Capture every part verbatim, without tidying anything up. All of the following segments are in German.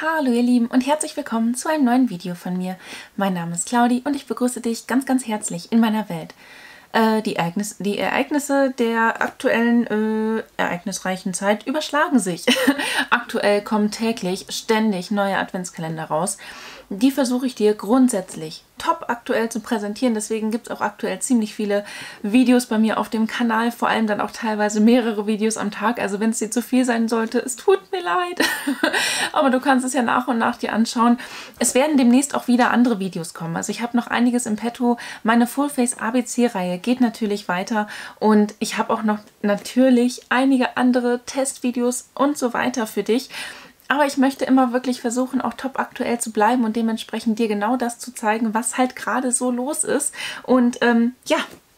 Hallo ihr Lieben und herzlich willkommen zu einem neuen Video von mir. Mein Name ist Claudi und ich begrüße dich ganz, ganz herzlich in meiner Welt. Äh, die, Ereignis die Ereignisse der aktuellen, äh, ereignisreichen Zeit überschlagen sich. Aktuell kommen täglich ständig neue Adventskalender raus. Die versuche ich dir grundsätzlich top aktuell zu präsentieren. Deswegen gibt es auch aktuell ziemlich viele Videos bei mir auf dem Kanal. Vor allem dann auch teilweise mehrere Videos am Tag. Also wenn es dir zu viel sein sollte, es tut mir leid. Aber du kannst es ja nach und nach dir anschauen. Es werden demnächst auch wieder andere Videos kommen. Also ich habe noch einiges im Petto. Meine Fullface A B C-Reihe geht natürlich weiter. Und ich habe auch noch natürlich einige andere Testvideos und so weiter für dich. Aber ich möchte immer wirklich versuchen, auch top aktuell zu bleiben und dementsprechend dir genau das zu zeigen, was halt gerade so los ist. Und ähm, ja,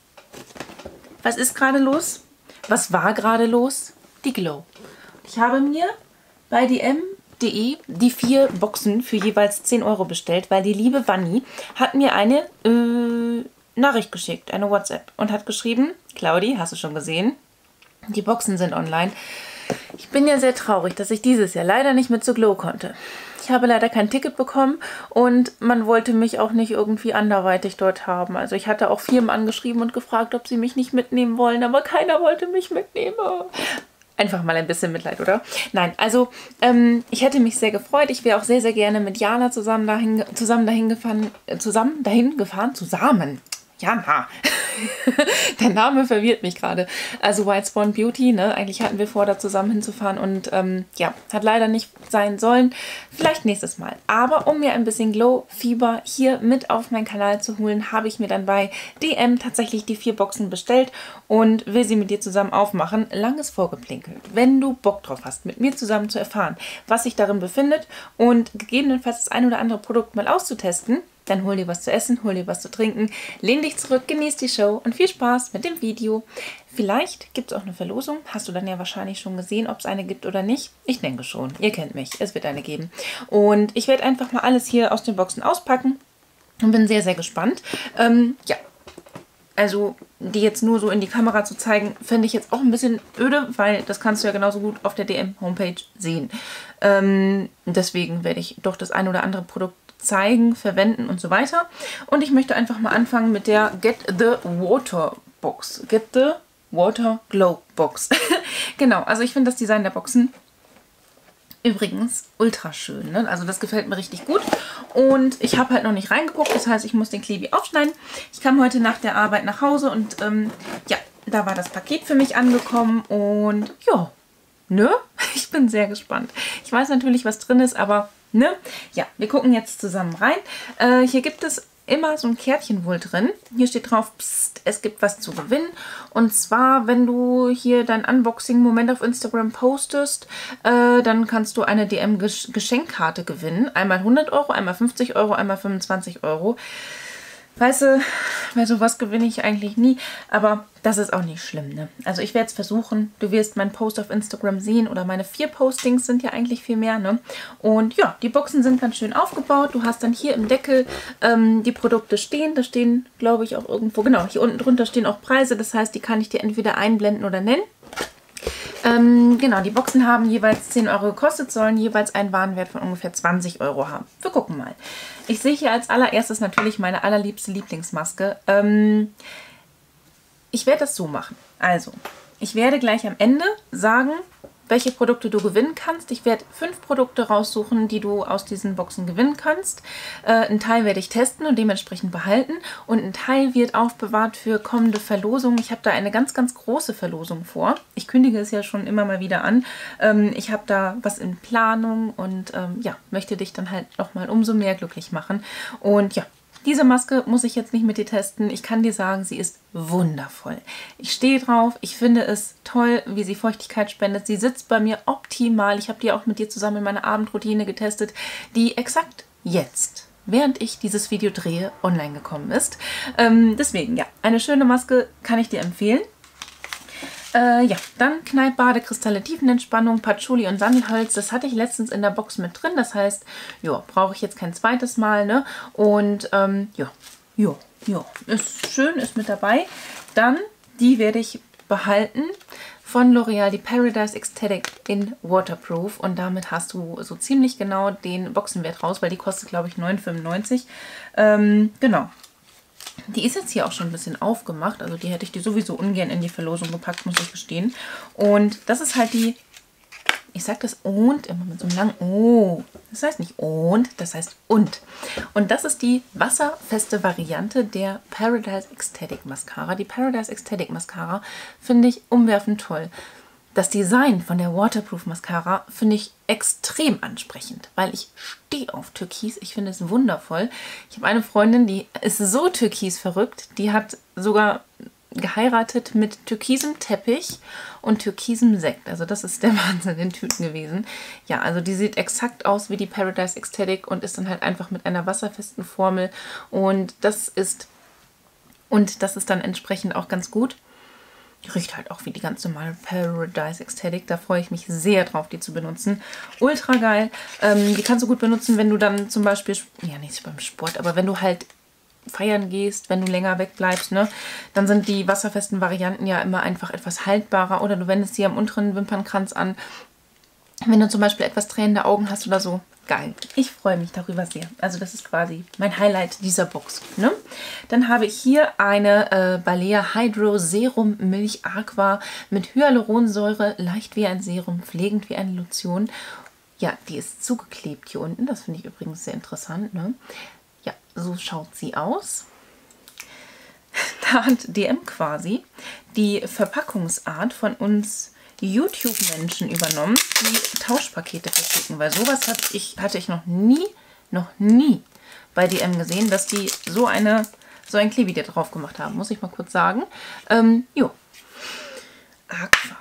was ist gerade los? Was war gerade los? Die Glow. Ich habe mir bei D M punkt de die vier Boxen für jeweils zehn Euro bestellt, weil die liebe Vanni hat mir eine äh, Nachricht geschickt, eine WhatsApp, und hat geschrieben: Claudi, hast du schon gesehen? Die Boxen sind online. Ich bin ja sehr traurig, dass ich dieses Jahr leider nicht mit zur Glow konnte. Ich habe leider kein Ticket bekommen und man wollte mich auch nicht irgendwie anderweitig dort haben. Also ich hatte auch Firmen angeschrieben und gefragt, ob sie mich nicht mitnehmen wollen, aber keiner wollte mich mitnehmen. Einfach mal ein bisschen Mitleid, oder? Nein, also ähm, ich hätte mich sehr gefreut. Ich wäre auch sehr, sehr gerne mit Jana zusammen dahin, zusammen dahin gefahren, äh, zusammen dahin gefahren, zusammen. Jana. Der Name verwirrt mich gerade. Also White Swan Beauty, ne? Eigentlich hatten wir vor, da zusammen hinzufahren und ähm, ja, hat leider nicht sein sollen. Vielleicht nächstes Mal. Aber um mir ein bisschen Glow-Fieber hier mit auf meinen Kanal zu holen, habe ich mir dann bei D M tatsächlich die vier Boxen bestellt und will sie mit dir zusammen aufmachen. Langes vorgeplinkelt. Wenn du Bock drauf hast, mit mir zusammen zu erfahren, was sich darin befindet und gegebenenfalls das ein oder andere Produkt mal auszutesten, dann hol dir was zu essen, hol dir was zu trinken, lehn dich zurück, genieß die Show und viel Spaß mit dem Video. Vielleicht gibt es auch eine Verlosung. Hast du dann ja wahrscheinlich schon gesehen, ob es eine gibt oder nicht. Ich denke schon. Ihr kennt mich. Es wird eine geben. Und ich werde einfach mal alles hier aus den Boxen auspacken und bin sehr, sehr gespannt. Ähm, ja, also die jetzt nur so in die Kamera zu zeigen, fände ich jetzt auch ein bisschen öde, weil das kannst du ja genauso gut auf der D M-Homepage sehen. Ähm, deswegen werde ich doch das ein oder andere Produkt zeigen, verwenden und so weiter. Und ich möchte einfach mal anfangen mit der Get the Water Box. Get the Water Glow Box. Genau, also ich finde das Design der Boxen übrigens ultra schön, ne? Also das gefällt mir richtig gut. Und ich habe halt noch nicht reingeguckt, das heißt, ich muss den Klebi aufschneiden. Ich kam heute nach der Arbeit nach Hause und ähm, ja, da war das Paket für mich angekommen und ja, ne? Ich bin sehr gespannt. Ich weiß natürlich, was drin ist, aber ne? Ja, wir gucken jetzt zusammen rein. Äh, hier gibt es immer so ein Kärtchen wohl drin. Hier steht drauf, psst, es gibt was zu gewinnen. Und zwar, wenn du hier dein Unboxing-Moment auf Instagram postest, äh, dann kannst du eine D M-Geschenkkarte gewinnen. Einmal hundert Euro, einmal fünfzig Euro, einmal fünfundzwanzig Euro. Weißt du, bei sowas gewinne ich eigentlich nie, aber das ist auch nicht schlimm, ne? Also ich werde es versuchen. Du wirst meinen Post auf Instagram sehen oder meine vier Postings sind ja eigentlich viel mehr, ne? Und ja, die Boxen sind ganz schön aufgebaut. Du hast dann hier im Deckel ähm, die Produkte stehen. Da stehen, glaube ich, auch irgendwo, genau, hier unten drunter stehen auch Preise. Das heißt, die kann ich dir entweder einblenden oder nennen. Ähm, genau, die Boxen haben jeweils zehn Euro gekostet, sollen jeweils einen Warenwert von ungefähr zwanzig Euro haben. Wir gucken mal. Ich sehe hier als allererstes natürlich meine allerliebste Lieblingsmaske. Ähm, ich werde das so machen. Also, ich werde gleich am Ende sagen, welche Produkte du gewinnen kannst. Ich werde fünf Produkte raussuchen, die du aus diesen Boxen gewinnen kannst. Äh, ein Teil werde ich testen und dementsprechend behalten und ein Teil wird aufbewahrt für kommende Verlosungen. Ich habe da eine ganz, ganz große Verlosung vor. Ich kündige es ja schon immer mal wieder an. Ähm, ich habe da was in Planung und ähm, ja, möchte dich dann halt nochmal umso mehr glücklich machen. Und ja, diese Maske muss ich jetzt nicht mit dir testen. Ich kann dir sagen, sie ist wundervoll. Ich stehe drauf. Ich finde es toll, wie sie Feuchtigkeit spendet. Sie sitzt bei mir optimal. Ich habe die auch mit dir zusammen in meiner Abendroutine getestet, die exakt jetzt, während ich dieses Video drehe, online gekommen ist. Ähm, deswegen, ja, eine schöne Maske kann ich dir empfehlen. Äh, ja, dann Kneippbade, Kristalle, Tiefenentspannung, Patchouli und Sandelholz. Das hatte ich letztens in der Box mit drin. Das heißt, ja, brauche ich jetzt kein zweites Mal, ne? Und ähm, ja, ja, ja, ist schön, ist mit dabei. Dann, die werde ich behalten, von L'Oreal, die Paradise Extatic in Waterproof. Und damit hast du so ziemlich genau den Boxenwert raus, weil die kostet, glaube ich, neun fünfundneunzig. Ähm, genau. Die ist jetzt hier auch schon ein bisschen aufgemacht. Also die hätte ich dir sowieso ungern in die Verlosung gepackt, muss ich gestehen. Und das ist halt die... Ich sage das und immer mit so einem langen O. Das heißt nicht und, das heißt und. Und das ist die wasserfeste Variante der Paradise Extatic Mascara. Die Paradise Extatic Mascara finde ich umwerfend toll. Das Design von der Waterproof Mascara finde ich extrem ansprechend, weil ich stehe auf Türkis. Ich finde es wundervoll. Ich habe eine Freundin, die ist so türkis verrückt. Die hat sogar geheiratet mit türkisem Teppich und türkisem Sekt. Also das ist der Wahnsinn in Tüten gewesen. Ja, also die sieht exakt aus wie die Paradise Extatic und ist dann halt einfach mit einer wasserfesten Formel. Und das ist, und das ist dann entsprechend auch ganz gut. Die riecht halt auch wie die ganz normale Paradise Extatic. Da freue ich mich sehr drauf, die zu benutzen. Ultra geil. Ähm, die kannst du gut benutzen, wenn du dann zum Beispiel, ja nicht beim Sport, aber wenn du halt feiern gehst, wenn du länger wegbleibst, ne, dann sind die wasserfesten Varianten ja immer einfach etwas haltbarer. Oder du wendest sie am unteren Wimpernkranz an. Wenn du zum Beispiel etwas tränende Augen hast oder so. Geil. Ich freue mich darüber sehr. Also das ist quasi mein Highlight dieser Box. Ne? Dann habe ich hier eine äh, Balea Hydro Serum Milch Aqua mit Hyaluronsäure, leicht wie ein Serum, pflegend wie eine Lotion. Ja, die ist zugeklebt hier unten. Das finde ich übrigens sehr interessant. Ne? Ja, so schaut sie aus. Da hat D M quasi die Verpackungsart von uns YouTube-Menschen übernommen, die Tauschpakete verschicken, weil sowas hatte ich, hatte ich noch nie, noch nie bei D M gesehen, dass die so eine, so ein Klebi da drauf gemacht haben, muss ich mal kurz sagen. Ähm, jo. Aqua.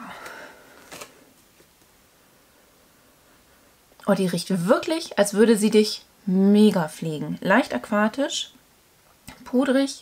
Oh, die riecht wirklich, als würde sie dich mega pflegen. Leicht aquatisch, pudrig,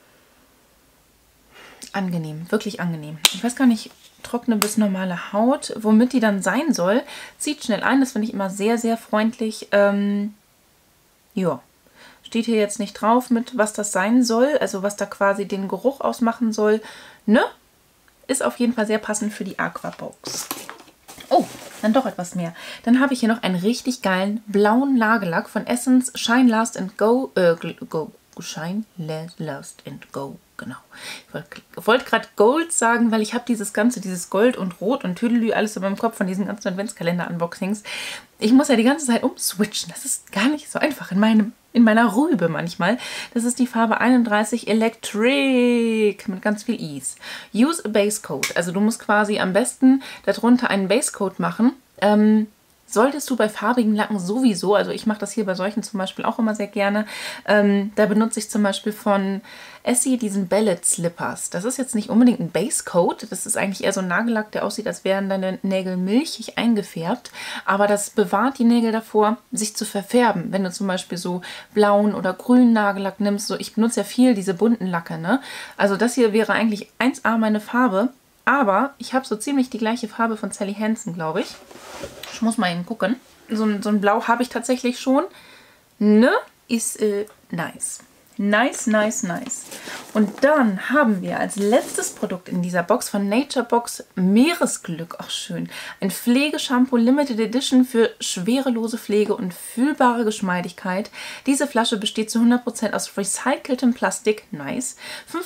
angenehm, wirklich angenehm. Ich weiß gar nicht, trockene bis normale Haut, womit die dann sein soll. Zieht schnell ein, das finde ich immer sehr, sehr freundlich. Ähm, ja, steht hier jetzt nicht drauf mit, was das sein soll, also was da quasi den Geruch ausmachen soll. Ne? Ist auf jeden Fall sehr passend für die Aqua-Box. Oh, dann doch etwas mehr. Dann habe ich hier noch einen richtig geilen blauen Nagellack von Essence Shine Last and Go. Äh, go Shine Last and Go. Genau. Ich wollte wollt gerade Gold sagen, weil ich habe dieses ganze, dieses Gold und Rot und Tüdelü alles in meinem Kopf von diesen ganzen Adventskalender-Unboxings. Ich muss ja die ganze Zeit umswitchen. Das ist gar nicht so einfach in meinem in meiner Rübe manchmal. Das ist die Farbe einunddreißig Electric mit ganz viel Ease. Use a Base Coat. Also du musst quasi am besten darunter einen Base Coat machen. Ähm, solltest du bei farbigen Lacken sowieso, also ich mache das hier bei solchen zum Beispiel auch immer sehr gerne. Ähm, da benutze ich zum Beispiel von Essie diesen Bellet Slippers. Das ist jetzt nicht unbedingt ein Base Coat. Das ist eigentlich eher so ein Nagellack, der aussieht, als wären deine Nägel milchig eingefärbt. Aber das bewahrt die Nägel davor, sich zu verfärben. Wenn du zum Beispiel so blauen oder grünen Nagellack nimmst. So, ich benutze ja viel diese bunten Lacke, ne? Also das hier wäre eigentlich eins A meine Farbe. Aber ich habe so ziemlich die gleiche Farbe von Sally Hansen, glaube ich. Ich muss mal eben gucken. So ein, so ein Blau habe ich tatsächlich schon. Ne? Ist äh, nice. Nice, nice, nice. Und dann haben wir als letztes Produkt in dieser Box von Nature Box Meeresglück. Ach schön. Ein Pflegeshampoo Limited Edition für schwerelose Pflege und fühlbare Geschmeidigkeit. Diese Flasche besteht zu hundert Prozent aus recyceltem Plastik. Nice.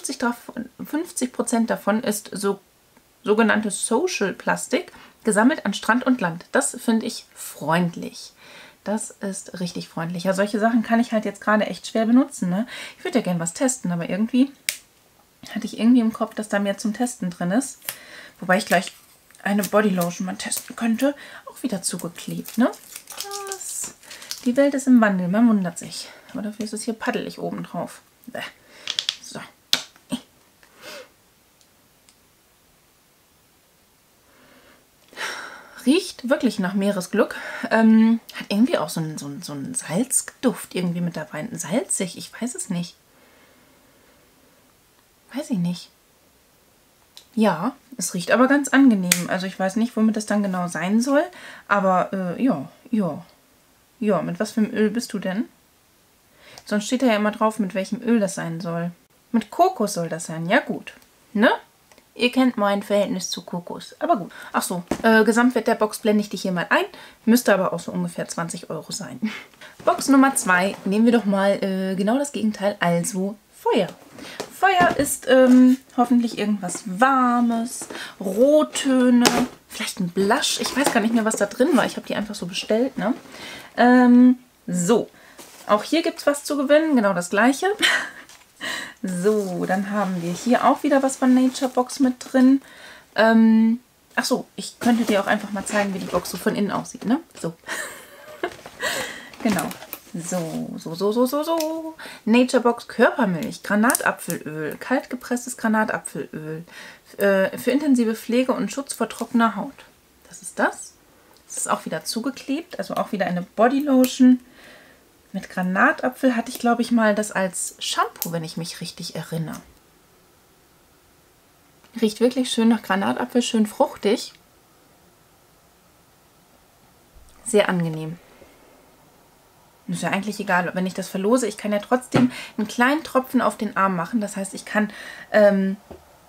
fünfzig Prozent davon ist so sogenanntes Social Plastik, gesammelt an Strand und Land. Das finde ich freundlich. Das ist richtig freundlich. Ja, solche Sachen kann ich halt jetzt gerade echt schwer benutzen. Ne? Ich würde ja gerne was testen, aber irgendwie hatte ich irgendwie im Kopf, dass da mehr zum Testen drin ist. Wobei ich gleich eine Bodylotion mal testen könnte. Auch wieder zugeklebt, ne? Das, die Welt ist im Wandel, man wundert sich. Aber dafür ist es hier paddelig oben drauf. Bäh. So. Riecht wirklich nach Meeresglück. Ähm, hat irgendwie auch so einen, so einen, so einen Salzduft irgendwie mit dabei. Salzig, ich weiß es nicht. Weiß ich nicht. Ja, es riecht aber ganz angenehm. Also ich weiß nicht, womit das dann genau sein soll. Aber äh, ja, ja. Ja, mit was für einem Öl bist du denn? Sonst steht da ja immer drauf, mit welchem Öl das sein soll. Mit Kokos soll das sein. Ja gut. Ne? Ihr kennt mein Verhältnis zu Kokos. Aber gut. Ach so, äh, Gesamtwert der Box blende ich dich hier mal ein. Müsste aber auch so ungefähr zwanzig Euro sein. Box Nummer zwei. Nehmen wir doch mal äh, genau das Gegenteil. Also Feuer. Feuer ist ähm, hoffentlich irgendwas Warmes, Rottöne, vielleicht ein Blush. Ich weiß gar nicht mehr, was da drin war. Ich habe die einfach so bestellt, ne? Ähm, so, auch hier gibt es was zu gewinnen. Genau das gleiche. So, dann haben wir hier auch wieder was von Nature Box mit drin. Ähm, ach so, ich könnte dir auch einfach mal zeigen, wie die Box so von innen aussieht, ne? So. Genau. So, so, so, so, so, so. Nature Box Körpermilch, Granatapfelöl, kaltgepresstes Granatapfelöl äh, für intensive Pflege und Schutz vor trockener Haut. Das ist das. Das ist auch wieder zugeklebt, also auch wieder eine Bodylotion mit Granatapfel. Hatte ich, glaube ich, mal das als Shampoo, wenn ich mich richtig erinnere. Riecht wirklich schön nach Granatapfel, schön fruchtig. Sehr angenehm. Ist ja eigentlich egal, wenn ich das verlose. Ich kann ja trotzdem einen kleinen Tropfen auf den Arm machen. Das heißt, ich kann ähm,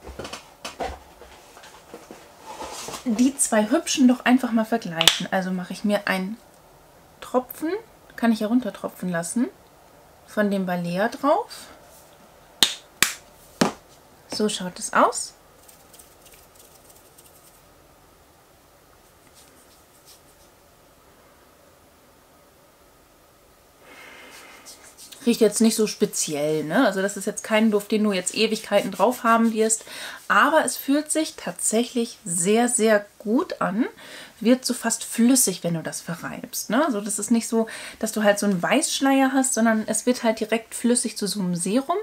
die zwei hübschen doch einfach mal vergleichen. Also mache ich mir einen Tropfen, kann ich ja runtertropfen lassen, von dem Balea drauf. So schaut es aus. Riecht jetzt nicht so speziell, ne? Also das ist jetzt kein Duft, den du jetzt Ewigkeiten drauf haben wirst. Aber es fühlt sich tatsächlich sehr, sehr gut an. Wird so fast flüssig, wenn du das verreibst, ne? Also das ist nicht so, dass du halt so einen Weißschleier hast, sondern es wird halt direkt flüssig zu so einem Serum.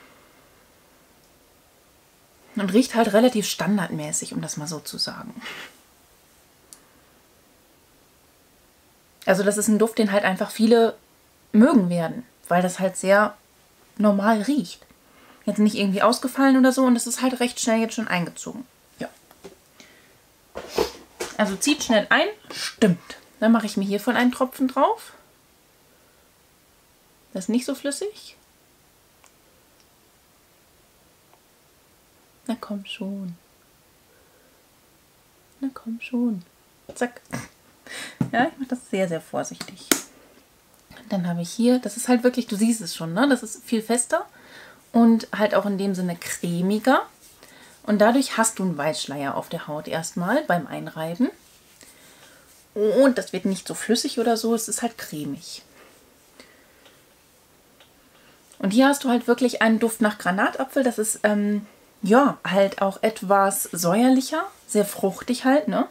Und riecht halt relativ standardmäßig, um das mal so zu sagen. Also das ist ein Duft, den halt einfach viele mögen werden, weil das halt sehr normal riecht. Jetzt nicht irgendwie ausgefallen oder so und es ist halt recht schnell jetzt schon eingezogen. Ja. Also zieht schnell ein, stimmt. Dann mache ich mir hiervon einen Tropfen drauf. Das ist nicht so flüssig. Na komm schon. Na komm schon. Zack. Ja, ich mache das sehr, sehr vorsichtig. Dann habe ich hier, das ist halt wirklich, du siehst es schon, ne? Das ist viel fester und halt auch in dem Sinne cremiger. Und dadurch hast du einen Weißschleier auf der Haut erstmal beim Einreiben. Und das wird nicht so flüssig oder so, es ist halt cremig. Und hier hast du halt wirklich einen Duft nach Granatapfel. Das ist, ähm, ja, halt auch etwas säuerlicher, sehr fruchtig halt, ne?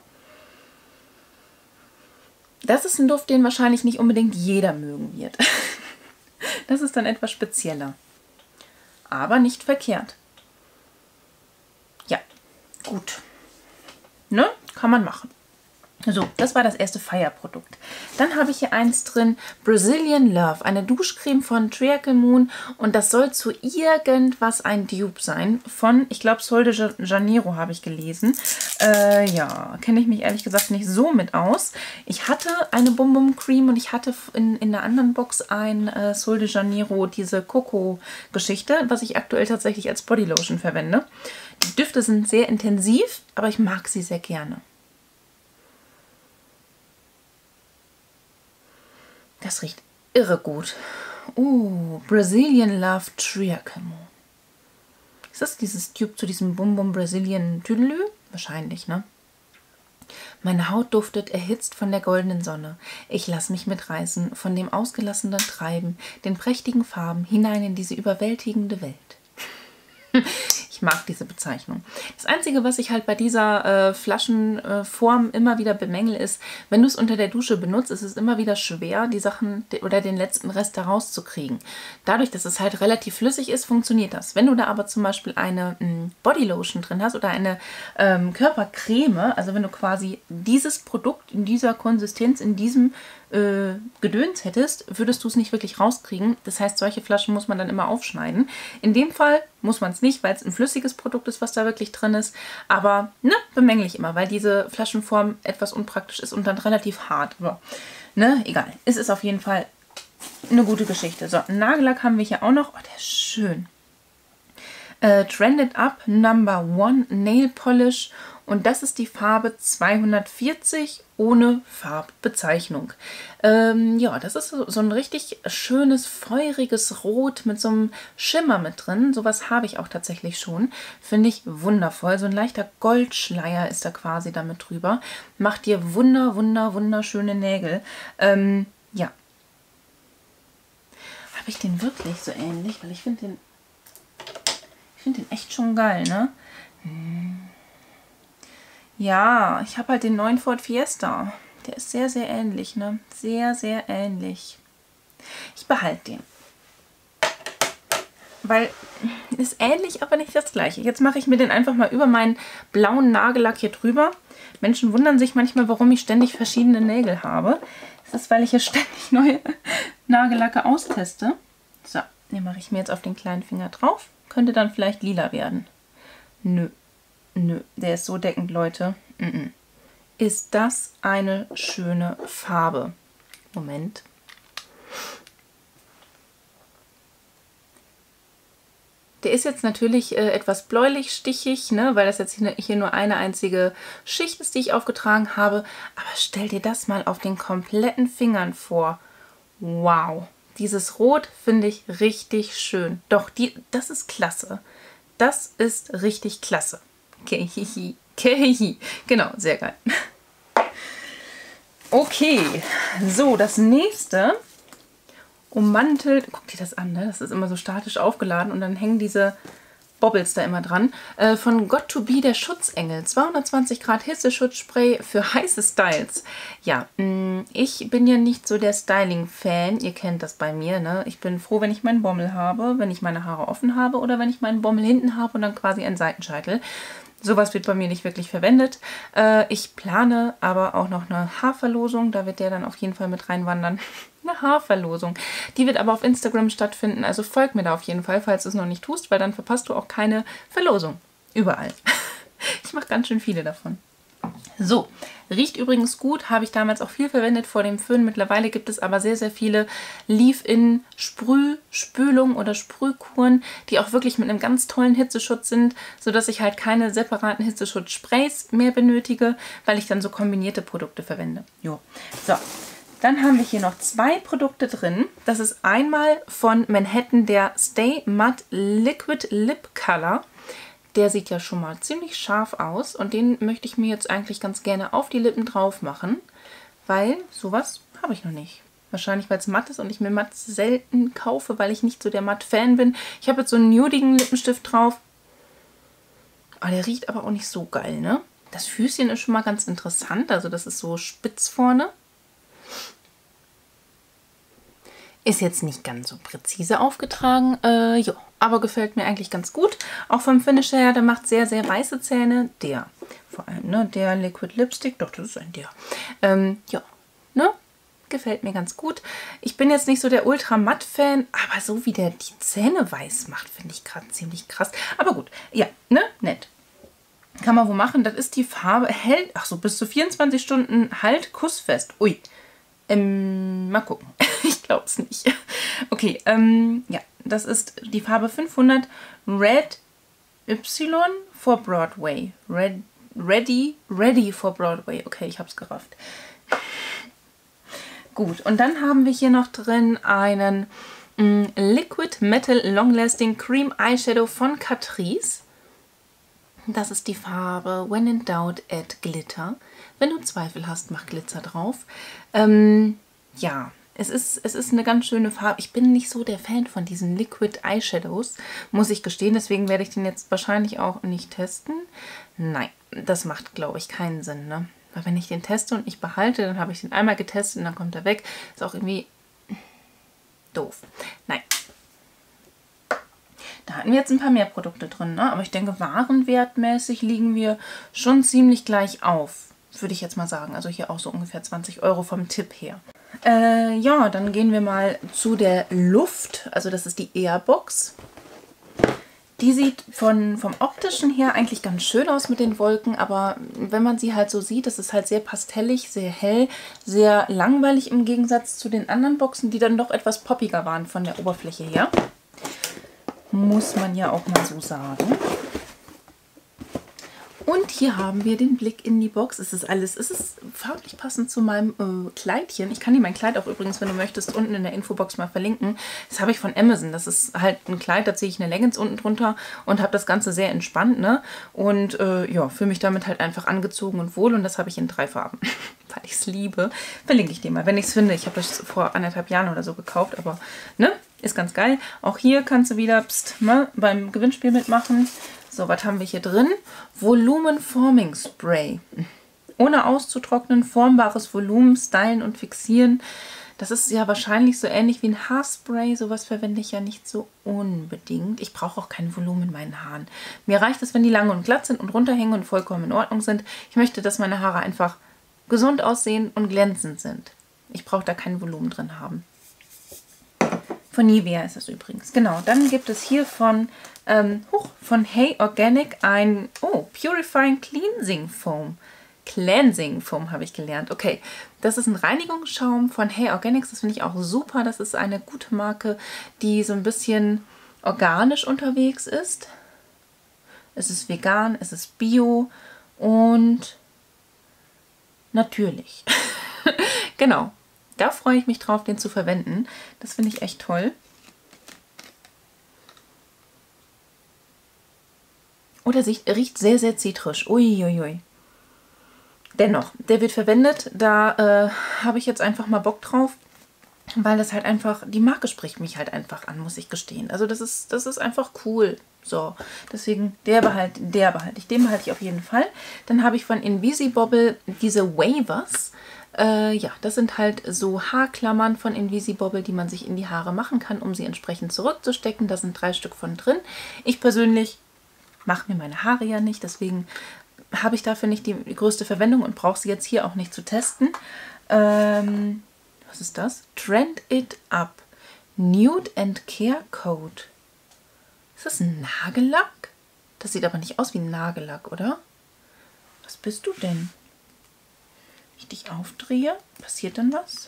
Das ist ein Duft, den wahrscheinlich nicht unbedingt jeder mögen wird. Das ist dann etwas spezieller. Aber nicht verkehrt. Ja, gut. Ne? Kann man machen. So, das war das erste Feierprodukt. Dann habe ich hier eins drin, Brazilian Love, eine Duschcreme von Triacle Moon und das soll zu irgendwas ein Dupe sein von, ich glaube, Sol de Janeiro habe ich gelesen. Äh, ja, kenne ich mich ehrlich gesagt nicht so mit aus. Ich hatte eine Bum Bum Cream und ich hatte in, in einer anderen Box ein äh, Sol de Janeiro, diese Coco-Geschichte, was ich aktuell tatsächlich als Bodylotion verwende. Die Düfte sind sehr intensiv, aber ich mag sie sehr gerne. Das riecht irre gut. Uh, Brazilian Love Triacle Moon. Ist das dieses Tube zu diesem Bum Bum Brazilian Tüdelü? Wahrscheinlich, ne? Meine Haut duftet erhitzt von der goldenen Sonne. Ich lasse mich mitreißen von dem ausgelassenen Treiben, den prächtigen Farben hinein in diese überwältigende Welt. Ich mag diese Bezeichnung. Das Einzige, was ich halt bei dieser äh, Flaschenform äh, immer wieder bemängel, ist, wenn du es unter der Dusche benutzt, ist es immer wieder schwer, die Sachen oder den letzten Rest da rauszukriegen. Dadurch, dass es halt relativ flüssig ist, funktioniert das. Wenn du da aber zum Beispiel eine mh, Bodylotion drin hast oder eine ähm, Körpercreme, also wenn du quasi dieses Produkt in dieser Konsistenz, in diesem äh, Gedöns hättest, würdest du es nicht wirklich rauskriegen. Das heißt, solche Flaschen muss man dann immer aufschneiden. In dem Fall muss man es nicht, weil es ein flüssiges Produkt ist, was da wirklich drin ist. Aber ne, bemängel ich immer, weil diese Flaschenform etwas unpraktisch ist und dann relativ hart. Aber ne, egal. Es ist auf jeden Fall eine gute Geschichte. So, Nagellack haben wir hier auch noch. Oh, der ist schön. Äh, Trended Up Number One Nail Polish. Und das ist die Farbe zweihundertvierzig ohne Farbbezeichnung. Ähm, ja, das ist so, so ein richtig schönes, feuriges Rot mit so einem Schimmer mit drin. Sowas habe ich auch tatsächlich schon. Finde ich wundervoll. So ein leichter Goldschleier ist da quasi damit drüber. Macht dir wunder, wunder, wunderschöne Nägel. Ähm, ja. Habe ich den wirklich so ähnlich? Weil ich finde den, ich finde den echt schon geil, ne? Hm. Ja, ich habe halt den neuen Ford Fiesta. Der ist sehr, sehr ähnlich, ne? Sehr, sehr ähnlich. Ich behalte den. Weil, ist ähnlich, aber nicht das gleiche. Jetzt mache ich mir den einfach mal über meinen blauen Nagellack hier drüber. Menschen wundern sich manchmal, warum ich ständig verschiedene Nägel habe. Das ist, weil ich hier ständig neue Nagellacke austeste. So, den mache ich mir jetzt auf den kleinen Finger drauf. Könnte dann vielleicht lila werden. Nö. Nö, der ist so deckend, Leute. Mm -mm. Ist das eine schöne Farbe? Moment. Der ist jetzt natürlich äh, etwas bläulich-stichig, ne, weil das jetzt hier, hier nur eine einzige Schicht ist, die ich aufgetragen habe. Aber stell dir das mal auf den kompletten Fingern vor. Wow. Dieses Rot finde ich richtig schön. Doch, die, das ist klasse. Das ist richtig klasse. Kehihi. Kehihi. Genau, sehr geil. Okay, so, das nächste ummantelt, guck dir das an, ne? Das ist immer so statisch aufgeladen und dann hängen diese Bobbles da immer dran. Äh, von Got to Be, der Schutzengel. zweihundertzwanzig Grad Hitzeschutzspray für heiße Styles. Ja, mh, ich bin ja nicht so der Styling-Fan. Ihr kennt das bei mir, ne? Ich bin froh, wenn ich meinen Bommel habe, wenn ich meine Haare offen habe oder wenn ich meinen Bommel hinten habe und dann quasi einen Seitenscheitel. Sowas wird bei mir nicht wirklich verwendet. Äh, ich plane aber auch noch eine Haarverlosung. Da wird der dann auf jeden Fall mit reinwandern. Eine Haarverlosung. Die wird aber auf Instagram stattfinden. Also folgt mir da auf jeden Fall, falls du es noch nicht tust, weil dann verpasst du auch keine Verlosung. Überall. Ich mache ganz schön viele davon. So, riecht übrigens gut, habe ich damals auch viel verwendet vor dem Föhn. Mittlerweile gibt es aber sehr, sehr viele Leave-In-Sprühspülungen oder Sprühkuren, die auch wirklich mit einem ganz tollen Hitzeschutz sind, sodass ich halt keine separaten Hitzeschutzsprays mehr benötige, weil ich dann so kombinierte Produkte verwende. Jo. So, dann haben wir hier noch zwei Produkte drin. Das ist einmal von Manhattan der Stay Matte Liquid Lip Color. Der sieht ja schon mal ziemlich scharf aus und den möchte ich mir jetzt eigentlich ganz gerne auf die Lippen drauf machen, weil sowas habe ich noch nicht. Wahrscheinlich, weil es matt ist und ich mir matt selten kaufe, weil ich nicht so der Matt-Fan bin. Ich habe jetzt so einen nudigen Lippenstift drauf. Ah, der riecht aber auch nicht so geil, ne? Das Füßchen ist schon mal ganz interessant, also das ist so spitz vorne. Ist jetzt nicht ganz so präzise aufgetragen, äh, jo, aber gefällt mir eigentlich ganz gut. Auch vom Finisher her, der macht sehr, sehr weiße Zähne. Der, vor allem, ne, der Liquid Lipstick, doch, das ist ein der. Ähm, ja, ne, gefällt mir ganz gut. Ich bin jetzt nicht so der Ultra-Matt-Fan, aber so wie der die Zähne weiß macht, finde ich gerade ziemlich krass. Aber gut, ja, ne, nett. Kann man wo machen, das ist die Farbe, hält, ach so, bis zu vierundzwanzig Stunden halt kussfest. Ui, ähm, mal gucken. Ich glaube es nicht. Okay, ähm, ja, das ist die Farbe fünfhundert Red Y for Broadway. Red, ready, ready for Broadway. Okay, ich habe es gerafft. Gut, und dann haben wir hier noch drin einen mh, Liquid Metal Long Lasting Cream Eyeshadow von Catrice. Das ist die Farbe When in Doubt Add Glitter. Wenn du Zweifel hast, mach Glitzer drauf. Ähm, ja, es ist, es ist eine ganz schöne Farbe. Ich bin nicht so der Fan von diesen Liquid Eyeshadows, muss ich gestehen. Deswegen werde ich den jetzt wahrscheinlich auch nicht testen. Nein, das macht, glaube ich, keinen Sinn, ne? Weil wenn ich den teste und ich behalte, dann habe ich den einmal getestet und dann kommt er weg. Ist auch irgendwie doof. Nein. Da hatten wir jetzt ein paar mehr Produkte drin, ne? Aber ich denke, warenwertmäßig liegen wir schon ziemlich gleich auf, würde ich jetzt mal sagen. Also hier auch so ungefähr zwanzig Euro vom Tipp her. Äh, ja, dann gehen wir mal zu der Luft. Also das ist die Airbox. Die sieht von, vom optischen her eigentlich ganz schön aus mit den Wolken, aber wenn man sie halt so sieht, das ist halt sehr pastellig, sehr hell, sehr langweilig im Gegensatz zu den anderen Boxen, die dann doch etwas poppiger waren von der Oberfläche her. Muss man ja auch mal so sagen. Und hier haben wir den Blick in die Box. Es ist alles, es ist farblich passend zu meinem äh, Kleidchen. Ich kann dir mein Kleid auch übrigens, wenn du möchtest, unten in der Infobox mal verlinken. Das habe ich von Amazon. Das ist halt ein Kleid, da ziehe ich eine Leggings unten drunter und habe das Ganze sehr entspannt, ne? Und äh, ja, fühle mich damit halt einfach angezogen und wohl. Und das habe ich in drei Farben, weil ich es liebe. Verlinke ich dir mal, wenn ich es finde. Ich habe das vor anderthalb Jahren oder so gekauft, aber ne? Ist ganz geil. Auch hier kannst du wieder pst, ne, beim Gewinnspiel mitmachen. So, was haben wir hier drin? Volumen Forming Spray. Ohne auszutrocknen, formbares Volumen, stylen und fixieren. Das ist ja wahrscheinlich so ähnlich wie ein Haarspray. Sowas verwende ich ja nicht so unbedingt. Ich brauche auch kein Volumen in meinen Haaren. Mir reicht es, wenn die lang und glatt sind und runterhängen und vollkommen in Ordnung sind. Ich möchte, dass meine Haare einfach gesund aussehen und glänzend sind. Ich brauche da kein Volumen drin haben. Von Nivea ist das übrigens. Genau, dann gibt es hier von, ähm, hoch, von Hey Organic ein oh, Purifying Cleansing Foam. Cleansing Foam habe ich gelernt. Okay, das ist ein Reinigungsschaum von Hey Organics. Das finde ich auch super. Das ist eine gute Marke, die so ein bisschen organisch unterwegs ist. Es ist vegan, es ist bio und natürlich. Genau. Da freue ich mich drauf, den zu verwenden. Das finde ich echt toll. Oh, der riecht sehr, sehr zitrisch. Uiuiui. Dennoch, der wird verwendet. Da äh, habe ich jetzt einfach mal Bock drauf, weil das halt einfach, die Marke spricht mich halt einfach an, muss ich gestehen. Also das ist, das ist einfach cool. So, deswegen, der behalte, der behalte ich. Den behalte ich auf jeden Fall. Dann habe ich von Invisibobble diese Wavers. Äh, ja, das sind halt so Haarklammern von Invisibobble, die man sich in die Haare machen kann, um sie entsprechend zurückzustecken. Da sind drei Stück von drin. Ich persönlich mache mir meine Haare ja nicht, deswegen habe ich dafür nicht die größte Verwendung und brauche sie jetzt hier auch nicht zu testen. Ähm, was ist das? Trend It Up Nude and Care Coat. Ist das ein Nagellack? Das sieht aber nicht aus wie ein Nagellack, oder? Was bist du denn? Ich dich aufdrehe, passiert dann was?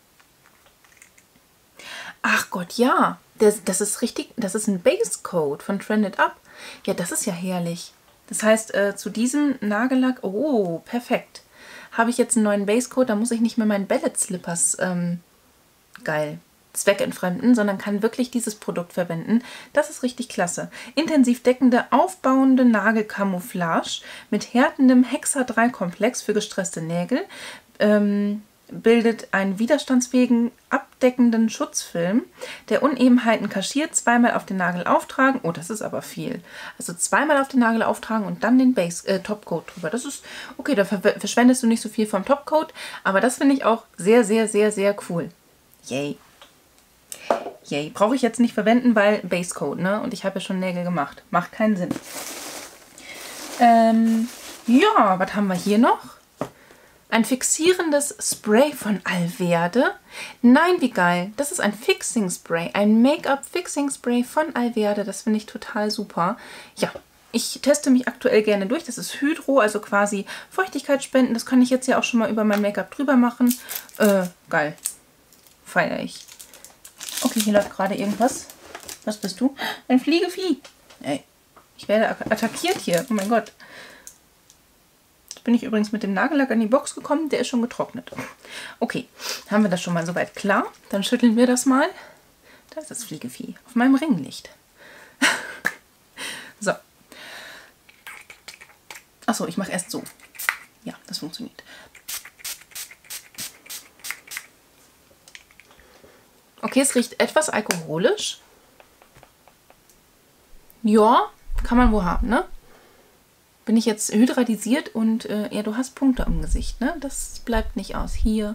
Ach Gott, ja, das, das ist richtig, das ist ein Base Coat von Trend It Up. Ja, das ist ja herrlich. Das heißt, äh, zu diesem Nagellack, oh, perfekt, habe ich jetzt einen neuen Base Coat, da muss ich nicht mehr meinen Ballet Slippers, ähm, geil, zweckentfremden, sondern kann wirklich dieses Produkt verwenden. Das ist richtig klasse. Intensiv deckende, aufbauende Nagelcamouflage mit härtendem Hexa drei Komplex für gestresste Nägel. Ähm, bildet einen widerstandsfähigen, abdeckenden Schutzfilm, der Unebenheiten kaschiert, zweimal auf den Nagel auftragen. Oh, das ist aber viel. Also zweimal auf den Nagel auftragen und dann den Base, äh, Topcoat drüber. Das ist, okay, da verschwendest du nicht so viel vom Topcoat, aber das finde ich auch sehr, sehr, sehr, sehr cool. Yay. Yay. Brauche ich jetzt nicht verwenden, weil Basecoat, ne? Und ich habe ja schon Nägel gemacht. Macht keinen Sinn. Ähm, ja, was haben wir hier noch? Ein fixierendes Spray von Alverde. Nein, wie geil. Das ist ein Fixing Spray. Ein Make-up Fixing Spray von Alverde. Das finde ich total super. Ja, ich teste mich aktuell gerne durch. Das ist Hydro, also quasi Feuchtigkeitsspenden. Das kann ich jetzt ja auch schon mal über mein Make-up drüber machen. Äh, geil. Feiere ich. Okay, hier läuft gerade irgendwas. Was bist du? Ein Fliegevieh. Ey, ich werde attackiert hier. Oh mein Gott. Jetzt bin ich übrigens mit dem Nagellack an die Box gekommen. Der ist schon getrocknet. Okay, haben wir das schon mal soweit klar. Dann schütteln wir das mal. Da ist das Fliegevieh. Auf meinem Ringlicht. So. Achso, ich mache erst so. Ja, das funktioniert. Okay, es riecht etwas alkoholisch. Ja, kann man wohl haben, ne? Bin ich jetzt hydratisiert und äh, ja, du hast Punkte am Gesicht, ne? Das bleibt nicht aus. Hier.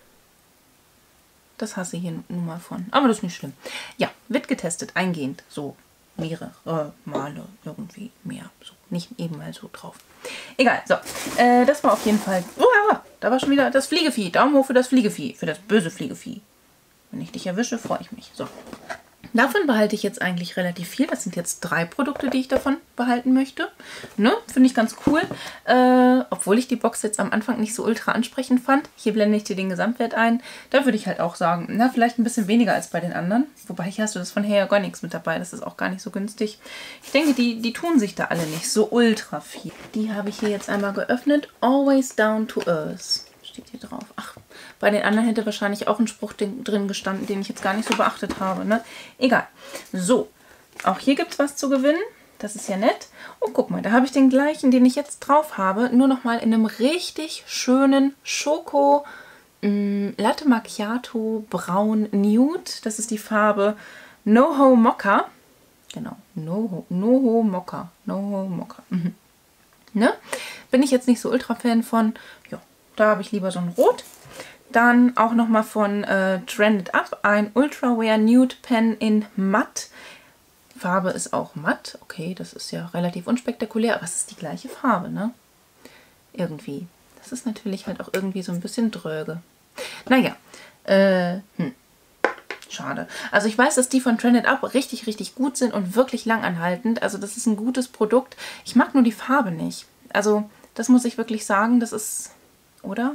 Das hasse ich hier nun mal von. Aber das ist nicht schlimm. Ja, wird getestet, eingehend. So mehrere Male irgendwie mehr. So, nicht eben mal so drauf. Egal, so. Äh, das war auf jeden Fall... Oh, da war schon wieder das Fliegevieh. Daumen hoch für das Fliegevieh. Für das böse Fliegevieh. Wenn ich dich erwische, freue ich mich. So. Davon behalte ich jetzt eigentlich relativ viel. Das sind jetzt drei Produkte, die ich davon behalten möchte. Ne? Finde ich ganz cool. Äh, obwohl ich die Box jetzt am Anfang nicht so ultra ansprechend fand. Hier blende ich dir den Gesamtwert ein. Da würde ich halt auch sagen, na, vielleicht ein bisschen weniger als bei den anderen. Wobei hier hast du das von Hair Organics mit dabei. Das ist auch gar nicht so günstig. Ich denke, die, die tun sich da alle nicht so ultra viel. Die habe ich hier jetzt einmal geöffnet. Always down to earth. Steht hier drauf. Ach, bei den anderen hätte wahrscheinlich auch ein Spruch drin gestanden, den ich jetzt gar nicht so beachtet habe. Ne? Egal. So, auch hier gibt es was zu gewinnen. Das ist ja nett. Und guck mal, da habe ich den gleichen, den ich jetzt drauf habe, nur noch mal in einem richtig schönen Schoko mh, Latte Macchiato Braun Nude. Das ist die Farbe NoHo Mocha. Genau, NoHo, NoHo Mocha. NoHo Mocha. Mhm. Ne? Bin ich jetzt nicht so ultra Fan von. Ja, da habe ich lieber so ein Rot. Dann auch nochmal von äh, Trended Up ein Ultra Wear Nude Pen in Matt. Farbe ist auch matt. Okay, das ist ja relativ unspektakulär, aber es ist die gleiche Farbe, ne? Irgendwie. Das ist natürlich halt auch irgendwie so ein bisschen dröge. Naja, äh, hm. Schade. Also ich weiß, dass die von Trended Up richtig, richtig gut sind und wirklich langanhaltend. Also das ist ein gutes Produkt. Ich mag nur die Farbe nicht. Also das muss ich wirklich sagen, das ist... Oder?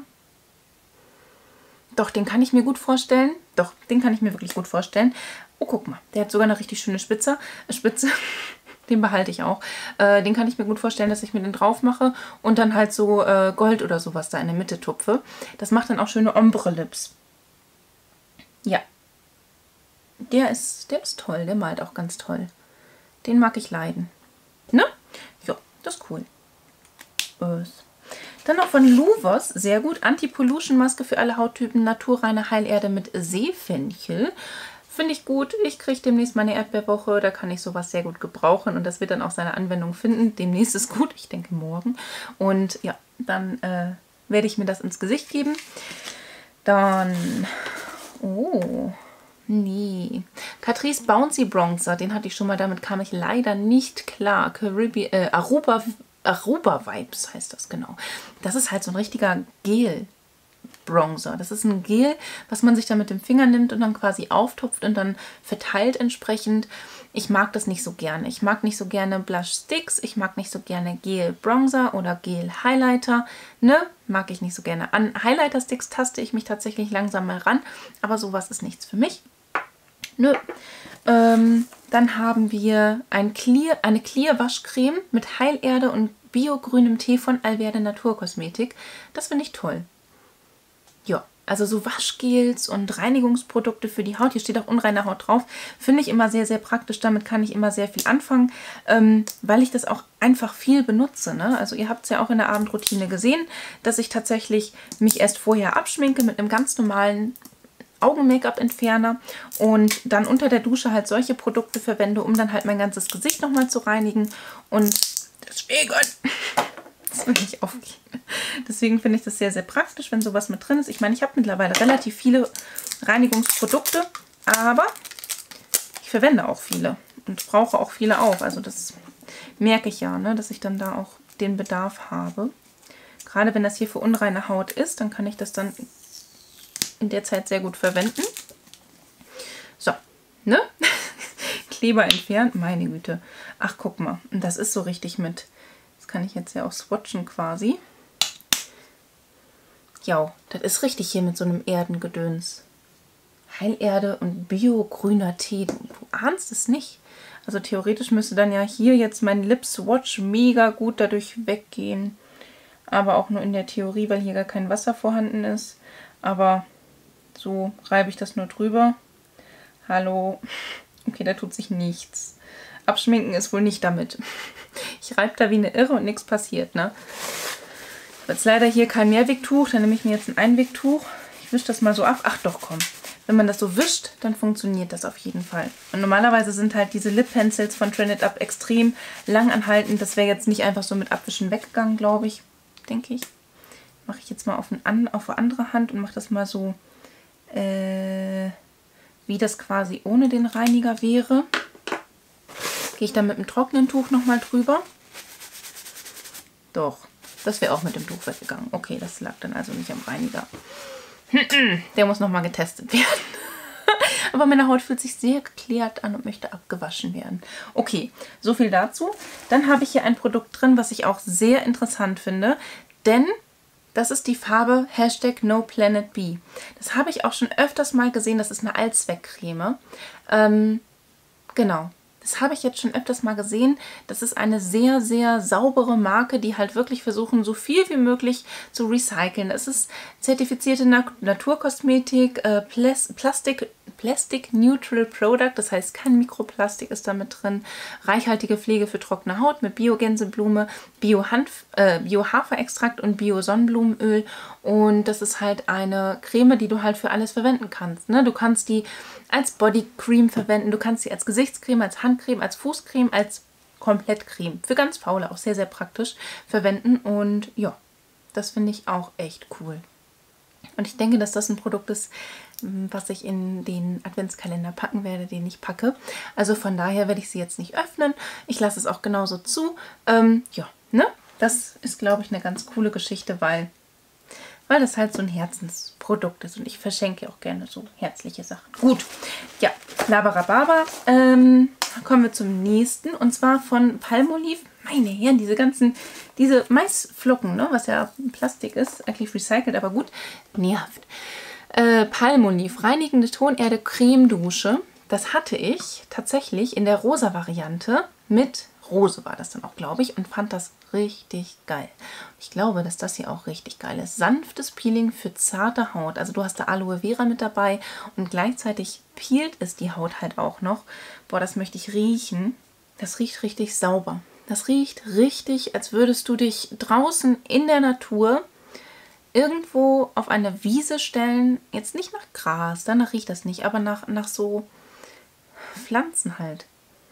Doch, den kann ich mir gut vorstellen. Doch, den kann ich mir wirklich gut vorstellen. Oh, guck mal. Der hat sogar eine richtig schöne Spitze. Spitze. Den behalte ich auch. Äh, den kann ich mir gut vorstellen, dass ich mir den drauf mache und dann halt so äh, Gold oder sowas da in der Mitte tupfe. Das macht dann auch schöne Ombre-Lips. Ja. Der ist, der ist toll. Der malt auch ganz toll. Den mag ich leiden. Ne? Ja, das ist cool. Äh. Dann noch von Luvos, sehr gut, Anti-Pollution-Maske für alle Hauttypen, naturreine Heilerde mit Seefenchel. Finde ich gut, ich kriege demnächst meine Erdbeerwoche, da kann ich sowas sehr gut gebrauchen und das wird dann auch seine Anwendung finden. Demnächst ist gut, ich denke morgen. Und ja, dann äh, werde ich mir das ins Gesicht geben. Dann, oh... Nee. Catrice Bouncy Bronzer, den hatte ich schon mal, damit kam ich leider nicht klar. Caribbean, äh, Aruba, Aruba Vibes heißt das, genau. Das ist halt so ein richtiger Gel-Bronzer. Das ist ein Gel, was man sich dann mit dem Finger nimmt und dann quasi auftupft und dann verteilt entsprechend. Ich mag das nicht so gerne. Ich mag nicht so gerne Blush Sticks, ich mag nicht so gerne Gel Bronzer oder Gel Highlighter. Ne? Mag ich nicht so gerne. An Highlighter Sticks taste ich mich tatsächlich langsam mal ran, aber sowas ist nichts für mich. Nö. Ähm, dann haben wir ein Clear, eine Clear Waschcreme mit Heilerde und biogrünem Tee von Alverde Naturkosmetik. Das finde ich toll. Ja, also so Waschgels und Reinigungsprodukte für die Haut. Hier steht auch unreine Haut drauf. Finde ich immer sehr, sehr praktisch. Damit kann ich immer sehr viel anfangen, ähm, weil ich das auch einfach viel benutze. Ne? Also ihr habt es ja auch in der Abendroutine gesehen, dass ich tatsächlich mich erst vorher abschminke mit einem ganz normalen Augen-Make-up-Entferner und dann unter der Dusche halt solche Produkte verwende, um dann halt mein ganzes Gesicht nochmal zu reinigen. Und deswegen, das will nicht aufgehen. Deswegen finde ich das sehr, sehr praktisch, wenn sowas mit drin ist. Ich meine, ich habe mittlerweile relativ viele Reinigungsprodukte, aber ich verwende auch viele und brauche auch viele auf. Also das merke ich ja, ne, dass ich dann da auch den Bedarf habe. Gerade wenn das hier für unreine Haut ist, dann kann ich das dann in der Zeit sehr gut verwenden. So, ne? Kleber entfernt, meine Güte. Ach, guck mal. Und das ist so richtig mit, das kann ich jetzt ja auch swatchen quasi. Ja, das ist richtig hier mit so einem Erdengedöns. Heilerde und Bio-grüner Tee. Du, du ahnst es nicht. Also theoretisch müsste dann ja hier jetzt mein Lip Swatch mega gut dadurch weggehen. Aber auch nur in der Theorie, weil hier gar kein Wasser vorhanden ist. Aber so reibe ich das nur drüber. Hallo. Okay, da tut sich nichts. Abschminken ist wohl nicht damit. Ich reibe da wie eine Irre und nichts passiert, ne? Ich habe jetzt leider hier kein Mehrwegtuch. Dann nehme ich mir jetzt ein Einwegtuch. Ich wische das mal so ab. Ach doch, komm. Wenn man das so wischt, dann funktioniert das auf jeden Fall. Und normalerweise sind halt diese Lip Pencils von Trended Up extrem lang anhaltend. Das wäre jetzt nicht einfach so mit Abwischen weggegangen, glaube ich. Denke ich. Mache ich jetzt mal auf, ein, auf eine andere Hand und mache das mal so, äh, wie das quasi ohne den Reiniger wäre. Gehe ich dann mit dem trockenen Tuch nochmal drüber. Doch, das wäre auch mit dem Tuch weggegangen. Okay, das lag dann also nicht am Reiniger. Der muss nochmal getestet werden. Aber meine Haut fühlt sich sehr geklärt an und möchte abgewaschen werden. Okay, so viel dazu. Dann habe ich hier ein Produkt drin, was ich auch sehr interessant finde, denn das ist die Farbe Hashtag NoPlanetB. Das habe ich auch schon öfters mal gesehen. Das ist eine Allzweckcreme. Ähm, genau. Das habe ich jetzt schon öfters mal gesehen. Das ist eine sehr, sehr saubere Marke, die halt wirklich versuchen, so viel wie möglich zu recyceln. Es ist zertifizierte Na Naturkosmetik, äh, Plas Plastik, Plastic Neutral Product, das heißt kein Mikroplastik ist damit drin. Reichhaltige Pflege für trockene Haut mit Bio-Gänseblume, Bio-Hanf, äh, Bio-Haferextrakt und Bio-Sonnenblumenöl. Und das ist halt eine Creme, die du halt für alles verwenden kannst. Ne? Du kannst die als Bodycreme verwenden, du kannst sie als Gesichtscreme, als Handcreme, als Fußcreme, als Komplettcreme, für ganz Faule auch sehr, sehr praktisch verwenden. Und ja, das finde ich auch echt cool. Und ich denke, dass das ein Produkt ist, was ich in den Adventskalender packen werde, den ich packe. Also von daher werde ich sie jetzt nicht öffnen. Ich lasse es auch genauso zu. Ähm, ja, ne? Das ist, glaube ich, eine ganz coole Geschichte, weil weil das halt so ein Herzensprodukt ist und ich verschenke auch gerne so herzliche Sachen. Gut, ja, Labarababa. Ähm, kommen wir zum nächsten und zwar von Palmolive. Meine Herren, diese ganzen, diese Maisflocken, ne, was ja Plastik ist, eigentlich recycelt, aber gut, nervt. Äh, Palmolive, reinigende Tonerde Cremedusche. Das hatte ich tatsächlich in der rosa Variante mit Rose war das dann auch, glaube ich, und fand das richtig geil. Ich glaube, dass das hier auch richtig geil ist. Sanftes Peeling für zarte Haut. Also du hast da Aloe Vera mit dabei und gleichzeitig peelt es die Haut halt auch noch. Boah, das möchte ich riechen. Das riecht richtig sauber. Das riecht richtig, als würdest du dich draußen in der Natur irgendwo auf eine Wiese stellen. Jetzt nicht nach Gras, danach riecht das nicht, aber nach, nach so Pflanzen halt.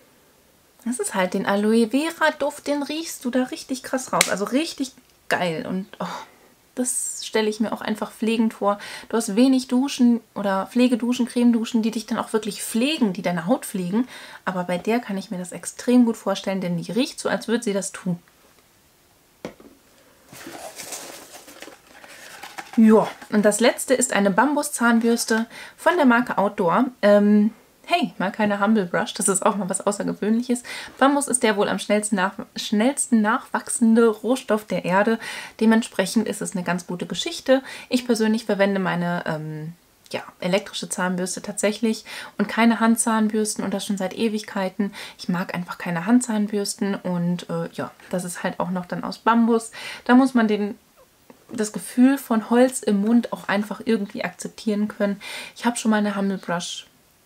Das ist halt den Aloe Vera Duft, den riechst du da richtig krass raus. Also richtig geil. Und oh, das stelle ich mir auch einfach pflegend vor. Du hast wenig Duschen oder Pflegeduschen, Cremeduschen, die dich dann auch wirklich pflegen, die deine Haut pflegen. Aber bei der kann ich mir das extrem gut vorstellen, denn die riecht so, als würde sie das tun. Ja, und das letzte ist eine Bambuszahnbürste von der Marke Outdoor. Ähm... Hey, mal keine Humble Brush, das ist auch mal was Außergewöhnliches. Bambus ist der wohl am schnellsten, nach, schnellsten nachwachsende Rohstoff der Erde. Dementsprechend ist es eine ganz gute Geschichte. Ich persönlich verwende meine ähm, ja, elektrische Zahnbürste tatsächlich und keine Handzahnbürsten und das schon seit Ewigkeiten. Ich mag einfach keine Handzahnbürsten und äh, ja, das ist halt auch noch dann aus Bambus. Da muss man den das Gefühl von Holz im Mund auch einfach irgendwie akzeptieren können. Ich habe schon mal eine Humble Brush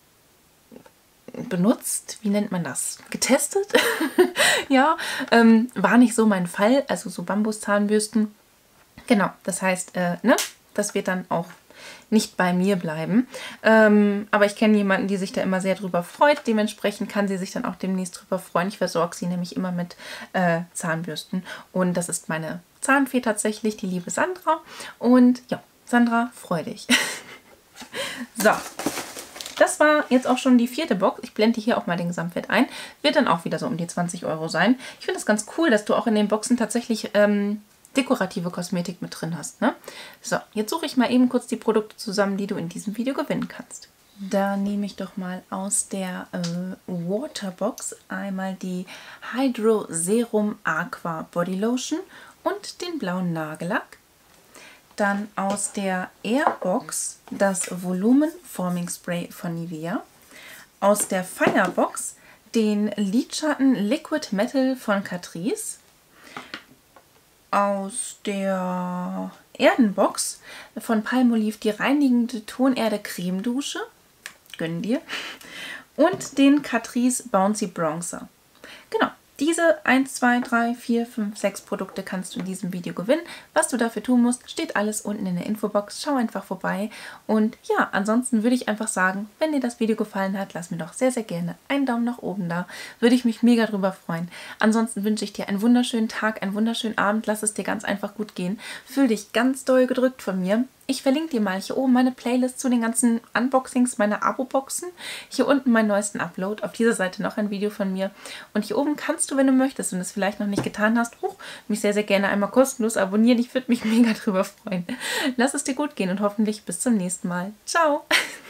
benutzt, wie nennt man das? Getestet? Ja, ähm, war nicht so mein Fall, also so Bambuszahnbürsten. Genau, das heißt, äh, ne, das wird dann auch nicht bei mir bleiben. Ähm, aber ich kenne jemanden, die sich da immer sehr drüber freut. Dementsprechend kann sie sich dann auch demnächst drüber freuen. Ich versorge sie nämlich immer mit äh, Zahnbürsten. Und das ist meine Zahnfee tatsächlich, die liebe Sandra. Und ja, Sandra, freu dich. So. Das war jetzt auch schon die vierte Box. Ich blende hier auch mal den Gesamtwert ein. Wird dann auch wieder so um die zwanzig Euro sein. Ich finde das ganz cool, dass du auch in den Boxen tatsächlich ähm, dekorative Kosmetik mit drin hast. Ne? So, jetzt suche ich mal eben kurz die Produkte zusammen, die du in diesem Video gewinnen kannst. Da nehme ich doch mal aus der äh, Waterbox einmal die Hydro Serum Aqua Body Lotion und den blauen Nagellack. Dann aus der Airbox das Volumen Forming Spray von Nivea. Aus der Firebox den Lidschatten Liquid Metal von Catrice. Aus der Erdenbox von Palmolive die reinigende Tonerde Cremedusche. Gönn dir. Und den Catrice Bouncy Bronzer. Genau. Diese eins, zwei, drei, vier, fünf, sechs Produkte kannst du in diesem Video gewinnen. Was du dafür tun musst, steht alles unten in der Infobox. Schau einfach vorbei. Und ja, ansonsten würde ich einfach sagen, wenn dir das Video gefallen hat, lass mir doch sehr, sehr gerne einen Daumen nach oben da. Würde ich mich mega drüber freuen. Ansonsten wünsche ich dir einen wunderschönen Tag, einen wunderschönen Abend. Lass es dir ganz einfach gut gehen. Fühl dich ganz doll gedrückt von mir. Ich verlinke dir mal hier oben meine Playlist zu den ganzen Unboxings meiner Abo-Boxen. Hier unten meinen neuesten Upload. Auf dieser Seite noch ein Video von mir. Und hier oben kannst du, wenn du möchtest und es vielleicht noch nicht getan hast, hoch, mich sehr, sehr gerne einmal kostenlos abonnieren. Ich würde mich mega drüber freuen. Lass es dir gut gehen und hoffentlich bis zum nächsten Mal. Ciao!